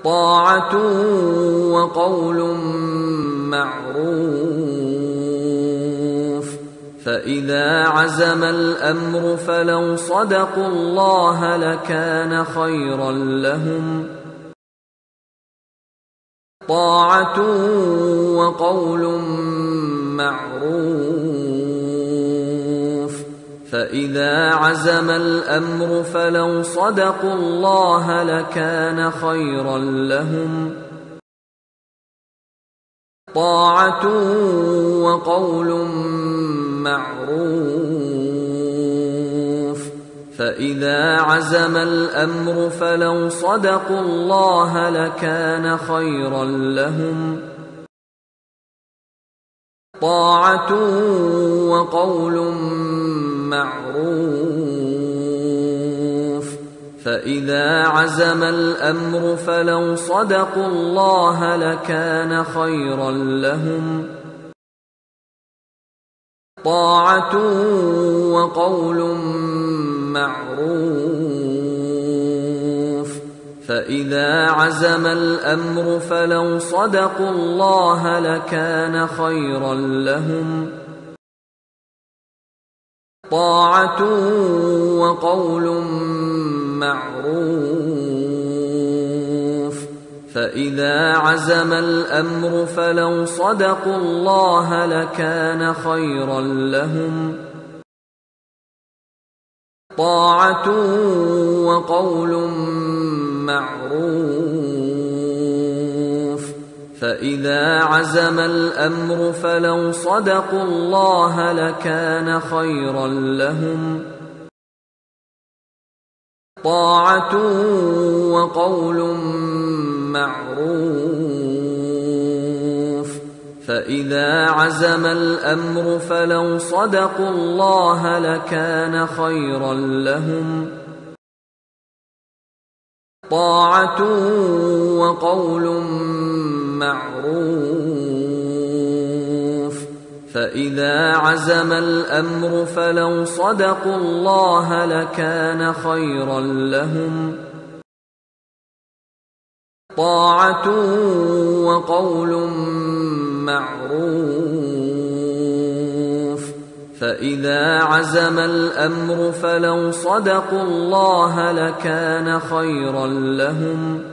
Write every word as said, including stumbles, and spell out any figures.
طاعة وقول معروف. فإذا عزم الأمر فلو صدقوا الله لكان خيرا لهم. طاعة وقول معروف. فإذا عزم الأمر فلو صدقوا الله لكان خيرا لهم. طاعة وقول معروف. فإذا عزم الأمر فلو صدقوا الله لكان خيرا لهم. طاعة وقول معروف. فإذا عزم الأمر فلو صدقوا الله لكان خيرا لهم. طاعة وقول معروف. فإذا عزم الأمر فلو صدقوا الله لكان خيرا لهم. طاعة وقول معروف. فإذا عزم الأمر فلو صدقوا الله لكان خيرا لهم. طاعة وقول معروف. فإذا عزم الأمر فلو صدقوا الله لكان خيرا لهم. طاعة وقول معروف. فإذا عزم الأمر فلو صدقوا الله لكان خيرا لهم. طاعة وقول معروف. فإذا عزم الأمر فلو صدقوا الله لكان خيرا لهم. طاعة وقول معروف. فإذا عزم الأمر فلو صدقوا الله لكان خيرا لهم.